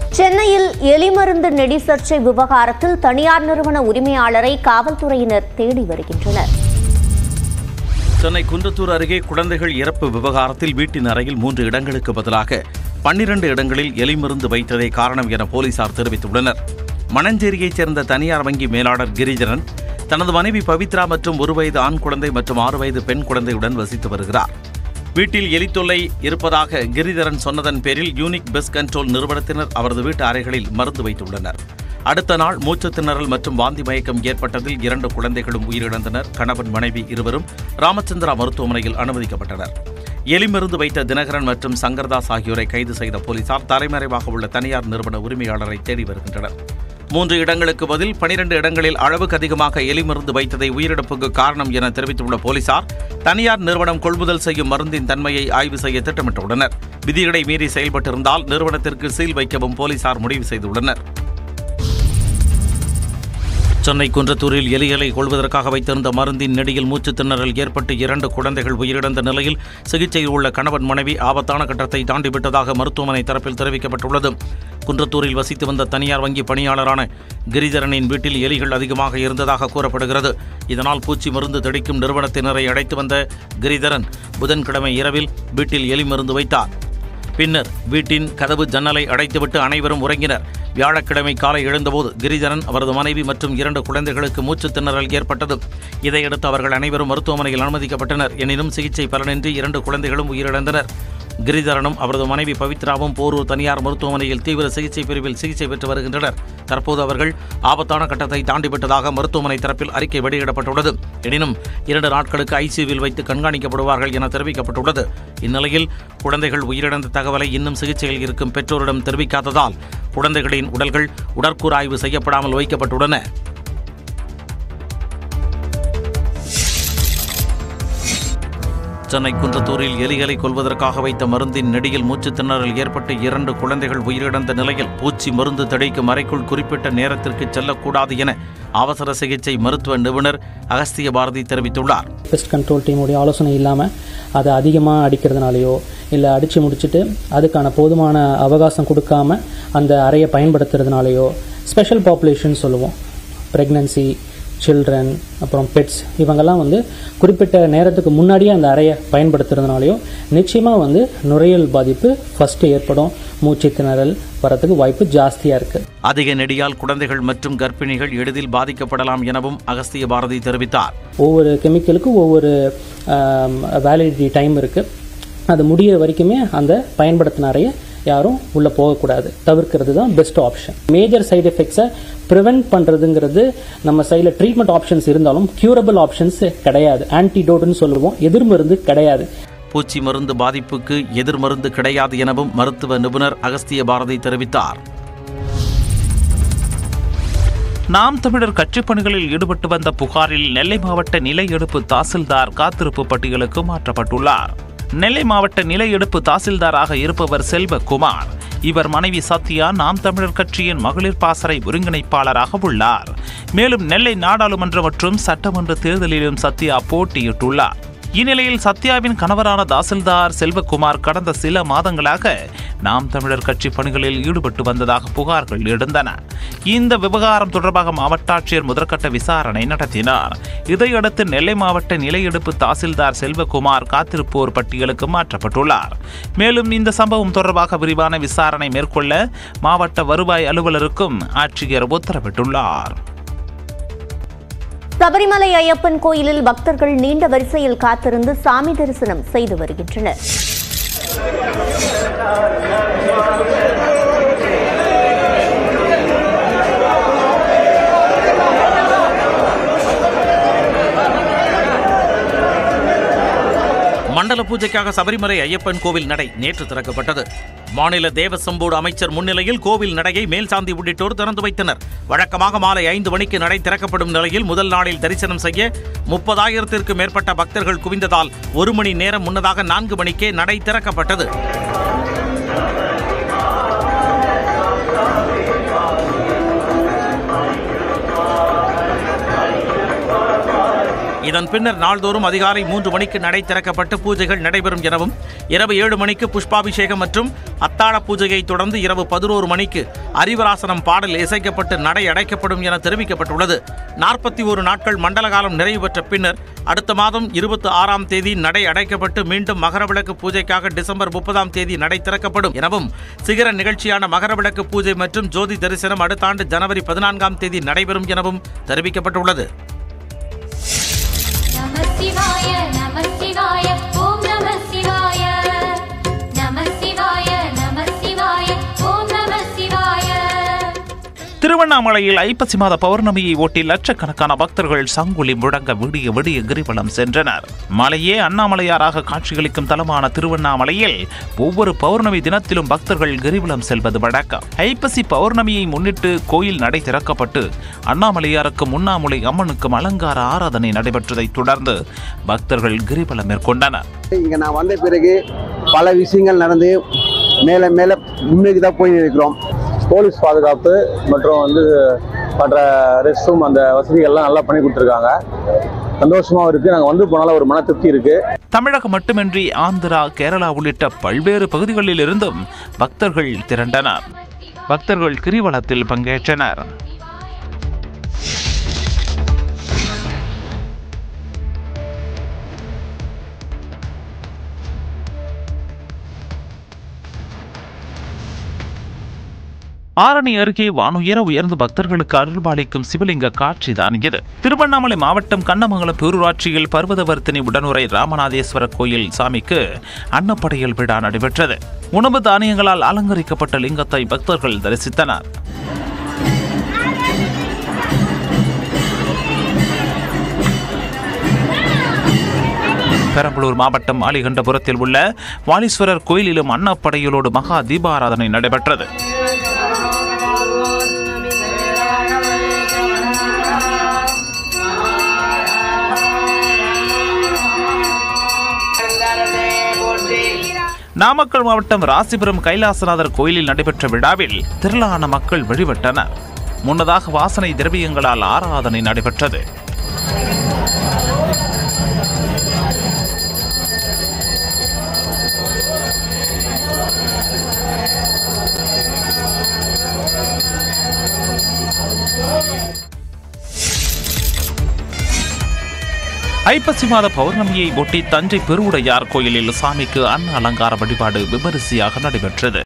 சென்னையில் எலிமருந்து நெடி சர்ச்சை விவகாரத்தில் தனியார் நிறுவன உரிமையாளரை காவல்துறையினர் தேடி வருகின்றனர். சென்னை குன்றத்தூர் அருகே குழந்தைகள் இறப்பு விவகாரத்தில் வீட்டின் அறையில் 3 இடங்களுக்கு பதிலாக 12 இடங்களில் எலிமருந்து வைத்ததே காரணம் என போலீசார் தெரிவித்துள்ளனர். மணஞ்சேரியைச் சேர்ந்த தனியார் வங்கி மேலாளர் கிரிதரன் தனது மனைவி பவித்ரா மற்றும் 1 வயது ஆண் குழந்தை மற்றும் 6 வயது பெண் குழந்தையுடன் வசித்து வருகிறார். வீட்டில் எலித்தொல்லை இருப்பதாக கிரிதரன் சொன்னதன் பேரில் யூனிக் பெஸ்ட் கண்ட்ரோல் நிறுவனத்தினர் அவரது வீட்டு அறைகளில் மருந்து வைத்துள்ளனர். அடுத்த நாள் மூச்சு திணறல் மற்றும் வாந்தி மயக்கம் ஏற்பட்டதில் 2 குழந்தைகளும் உயிரிழந்தனர். கணவன் மனைவி இருவரும் ராமச்சந்திரா மருத்துவமனையில் அனுமதிக்கப்பட்டனர். எலிமருந்து வைத்த தினகரன் மற்றும் சங்கர்தாஸ் ஆகியோரை கைது செய்த போலீசார் தலைமறைவாக உள்ள தனியார் நிறுவன உரிமையாளரை தேடி வருகின்றனர். 3 இடங்களுக்கு பதில் 12 இடங்களில் அளவுக்கு அதிகமாக எலிமருந்து வைத்ததை உயிரிழப்புக்கு காரணம் என தெரிவித்துள்ள போலீசார் தனியார் நிறுவனம் கொள்முதல் செய்யும் மருந்தின் தன்மையை ஆய்வு செய்ய திட்டமிட்டுள்ளனர். விதிகளை மீறி செயல்பட்டிருந்தால் நிறுவனத்திற்கு சீல் வைக்கவும் போலீசார் முடிவு செய்துள்ளனர். சென்னை குன்றத்தூரில் எலிகளை கொள்வதற்காக வைத்திருந்த மருந்தின் நெடியில் மூச்சு திணறல் ஏற்பட்டு 2 குழந்தைகள் உயிரிழந்த நிலையில் சிகிச்சையில் உள்ள கணவன் மனைவி ஆபத்தான கட்டத்தை தாண்டிவிட்டதாக மருத்துவமனை தரப்பில் தெரிவிக்கப்பட்டுள்ளது. குன்றத்தூரில் வசித்து வந்த தனியார் வங்கி பணியாளரான கிரிதரனின் வீட்டில் எலிகள் அதிகமாக இருந்ததாக கூறப்படுகிறது. இதனால் பூச்சி மருந்து தெளிக்கும் நிறுவனத்தினரை அழைத்து வந்த கிரிதரன் புதன்கிழமை இரவில் வீட்டில் எலி மருந்து வைத்தார். பின்னர் வீட்டின் கதவு ஜன்னலை அடைத்துவிட்டு அனைவரும் உறங்கினர். வியாழக்கிழமை காலை எழுந்தபோது கிரிதரன் அவரது மனைவி மற்றும் 2 குழந்தைகளுக்கு மூச்சு திணறல் ஏற்பட்டது. இதையடுத்து அவர்கள் அனைவரும் மருத்துவமனையில் அனுமதிக்கப்பட்டனர். எனினும் சிகிச்சை பலனின்றி 2 குழந்தைகளும் உயிரிழந்தனர். கிரிதரனும் அவரது மனைவி பவித்ராவும் போரூர் தனியார் மருத்துவமனையில் தீவிர சிகிச்சை பிரிவில் சிகிச்சை பெற்று வருகின்றனர். தற்போது அவர்கள் ஆபத்தான கட்டத்தை தாண்டிவிட்டதாக மருத்துவமனை தரப்பில் அறிக்கை வெளியிடப்பட்டுள்ளது. எனினும் 2 நாட்களுக்கு ஐசியூவில் வைத்து கண்காணிக்கப்படுவார்கள் என தெரிவிக்கப்பட்டுள்ளது. இந்நிலையில் குழந்தைகள் உயிரிழந்த தகவலை இன்னும் சிகிச்சையில் இருக்கும் பெற்றோரிடம் தெரிவிக்காததால் குழந்தைகளின் உடல்கள் உடற்கூறாய்வு செய்யப்படாமல் வைக்கப்பட்டுள்ளன. சென்னை குன்றத்தூரில் எலிகளை கொல்வதற்காக வைத்த மருந்தின் நெடியில் மூச்சு திணறல் ஏற்பட்டு 2 குழந்தைகள் உயிரிழந்த நிலையில் பூச்சி மருந்து தெளிக்கும் அறைக்குள் குறிப்பிட்ட நேரத்திற்கு செல்லக்கூடாது என அவசர சிகிச்சை மருத்துவ நிபுணர் அகஸ்திய பாரதி தெரிவித்துள்ளார். பெஸ்ட் கண்ட்ரோல் டீமுடைய ஆலோசனை இல்லாமல் அதை அதிகமாக அடிக்கிறதுனாலையோ இல்லை அடித்து முடிச்சுட்டு அதுக்கான போதுமான அவகாசம் கொடுக்காம அந்த அறையை பயன்படுத்துறதுனாலையோ ஸ்பெஷல் பாப்புலேஷன் சொல்லுவோம், ப்ரெக்னன்சி, சில்ட்ரன், அப்புறம் பெட்ஸ், இவங்கெல்லாம் குறிப்பிட்ட நேரத்துக்கு முன்னாடியே அந்த அறையை பயன்படுத்துறதுனாலையோ நிச்சயமாக நுரையீரல் பாதிப்பு ஃபர்ஸ்ட் ஏற்படும். மூச்சு திணறல் வரத்துக்கு வாய்ப்பு ஜாஸ்தியாக இருக்கு. அதிக நெடியால் குழந்தைகள் மற்றும் கர்ப்பிணிகள் எளிதில் பாதிக்கப்படலாம் எனவும் அகஸ்திய பாரதி தெரிவித்தார். ஒவ்வொரு கெமிக்கலுக்கும் ஒவ்வொரு வேலிடிட்டி டைம் இருக்கு. அது முடிகிற வரைக்குமே அந்த பயன்படுத்தின அறையை யாரும் உள்ளே போகக்கூடாது, தவிர்க்கிறது தான் பெஸ்ட் ஆப்ஷன். மேஜர் சைடு எஃபெக்ட்ஸை ப்ரிவென்ட் பண்ணுறதுங்கிறது நம்ம சைடில் ட்ரீட்மெண்ட் ஆப்ஷன்ஸ் இருந்தாலும் கியூரபிள் ஆப்ஷன்ஸ் கிடையாது. ஆன்டிடோட்னு சொல்லுவோம், எதிர்மருந்து கிடையாது. பூச்சி மருந்து பாதிப்புக்கு எதிர்மருந்து கிடையாது எனவும் மருத்துவ நிபுணர் அகஸ்திய பாரதி தெரிவித்தார். நாம் தமிழர் கட்சிப் பணிகளில் ஈடுபட்டு வந்த புகாரில் நெல்லை மாவட்ட நில எடுப்பு தாசில்தார் காத்திருப்பு பட்டியலுக்கு மாற்றப்பட்டுள்ளார். நெல்லை மாவட்ட நில எடுப்பு தாசில்தாராக இருப்பவர் செல்வகுமார். இவர் மனைவி சத்யா நாம் தமிழர் கட்சியின் மகளிர் பாசறை ஒருங்கிணைப்பாளராக உள்ளார். மேலும் நெல்லை நாடாளுமன்ற மற்றும் சட்டமன்ற தேர்தலிலும் சத்யா போட்டியிட்டுள்ளார். இந்நிலையில் சத்யாவின் கணவரான தாசில்தார் செல்வகுமார் கடந்த சில மாதங்களாக நாம் தமிழர் கட்சி பணிகளில் ஈடுபட்டு வந்ததாக புகார்கள் எழுந்தன. இந்த விவகாரம் தொடர்பாக மாவட்ட ஆட்சியர் முதற்கட்ட விசாரணை நடத்தினார். இதையடுத்து நெல்லை மாவட்ட நில எடுப்பு தாசில்தார் செல்வகுமார் காத்திருப்போர் பட்டியலுக்கு மாற்றப்பட்டுள்ளார். மேலும் இந்த சம்பவம் தொடர்பாக விரிவான விசாரணை மேற்கொள்ள மாவட்ட வருவாய் அலுவலருக்கும் ஆட்சியர் உத்தரவிட்டுள்ளார். சபரிமலை ஐயப்பன் கோயிலில் பக்தர்கள் நீண்ட வரிசையில் காத்திருந்து சாமி தரிசனம் செய்து வருகின்றனர். மண்டல பூஜைக்காக சபரிமலை ஐயப்பன் கோவில் நடை நேற்று திறக்கப்பட்டது. மாநில தேவசம் போர்டு அமைச்சர் முன்னிலையில் கோவில் நடையை மேல்சாந்தி உள்ளிட்டோர் திறந்து வைத்தனர். வழக்கமாக மாலை 5 மணிக்கு நடை திறக்கப்படும் நிலையில் முதல் நாளில் தரிசனம் செய்ய 30,000த்திற்கும் மேற்பட்ட பக்தர்கள் குவிந்ததால் 1 மணி நேரம் முன்னதாக 4 மணிக்கே நடை திறக்கப்பட்டது. இதன் பின்னர் நாள்தோறும் அதிகாலை 3 மணிக்கு நடை திறக்கப்பட்டு பூஜைகள் நடைபெறும் எனவும், இரவு 7 மணிக்கு புஷ்பாபிஷேகம் மற்றும் அத்தாள பூஜையை தொடர்ந்து இரவு 11 மணிக்கு அரிவராசனம் பாடல் இசைக்கப்பட்டு நடை அடைக்கப்படும் என தெரிவிக்கப்பட்டுள்ளது. 41 நாட்கள் மண்டல காலம் நிறைவு பெற்ற பின்னர் அடுத்த மாதம் 26ஆம் தேதி நடை அடைக்கப்பட்டு மீண்டும் மகரவிளக்கு பூஜைக்காக டிசம்பர் 30ஆம் தேதி நடை திறக்கப்படும் எனவும், சிகர நிகழ்ச்சியான மகரவிளக்கு பூஜை மற்றும் ஜோதி தரிசனம் அடுத்த ஆண்டு ஜனவரி 14ஆம் தேதி நடைபெறும் எனவும் தெரிவிக்கப்பட்டுள்ளது. திருவண்ணாமலையில் ஐப்பசி மாத பௌர்ணமியை ஒட்டி லட்சக்கணக்கான பக்தர்கள் சங்குலி முழங்க விடிய விடிய கிரிவலம் சென்றனர். மலையே அண்ணாமலையாராக காட்சியளிக்கும் தலமான திருவண்ணாமலையில் ஒவ்வொரு பௌர்ணமி தினத்திலும் பக்தர்கள் கிரிவலம் செல்வது வழக்கம். ஐப்பசி பௌர்ணமியை முன்னிட்டு கோயில் நடை திறக்கப்பட்டு அண்ணாமலையாருக்கும் உண்ணாமுலை அம்மனுக்கும் அலங்கார ஆராதனை நடைபெற்றதை தொடர்ந்து பக்தர்கள் கிரிவலம் மேற்கொண்டனர். இங்க நான் வந்த பிறகு பல விஷயங்கள் நடந்து மேல மேல முன்னேறி தான் போய் இருக்கிறோம். போலீஸ் பாதுகாப்பு மற்றும் மற்ற ரெஸ்ட் ரூம் அந்த வசதிகள்லாம் நல்லா பண்ணி கொடுத்துருக்காங்க. சந்தோஷமாகவும் இருக்குது. நாங்கள் வந்து போனால ஒரு மன திருப்தி இருக்குது. தமிழகம் மட்டுமின்றி ஆந்திரா, கேரளா உள்ளிட்ட பல்வேறு பகுதிகளில் இருந்தும் பக்தர்கள் திரண்டனர். பக்தர்கள் கிரிவலத்தில் பங்கேற்றனர். ஆரணி அருகே வானுயர உயர்ந்து பக்தர்களுக்கு அருள்பாலிக்கும் சிவலிங்க காட்சிதான் இது. திருவண்ணாமலை மாவட்டம் கண்ணமங்கலம் பேரூராட்சியில் பர்வதவர்த்தினி உடனுரை ராமநாதேஸ்வரர் கோயில் சாமிக்கு அன்னப்படையல் விழா நடைபெற்றது. உணவு தானியங்களால் அலங்கரிக்கப்பட்ட லிங்கத்தை பக்தர்கள் தரிசித்தனர். பெரம்பலூர் மாவட்டம் ஆலிகண்டபுரத்தில் உள்ள வாலீஸ்வரர் கோயிலிலும் அன்னப்படையலோடு மகா தீபாராதனை நடைபெற்றது. நாமக்கல் மாவட்டம் ராசிபுரம் கைலாசநாதர் கோயிலில் நடைபெற்ற விழாவில் திரளான மக்கள் வழிபட்டனர். முன்னதாக வாசனை திரவியங்களால் ஆராதனை நடைபெற்றது. ஐப்பசி மாத பௌர்ணமியை ஒட்டி தஞ்சை பெருவுடையார் கோயிலில் சாமிக்கு அன்ன அலங்கார வழிபாடு விமரிசையாக நடைபெற்றது.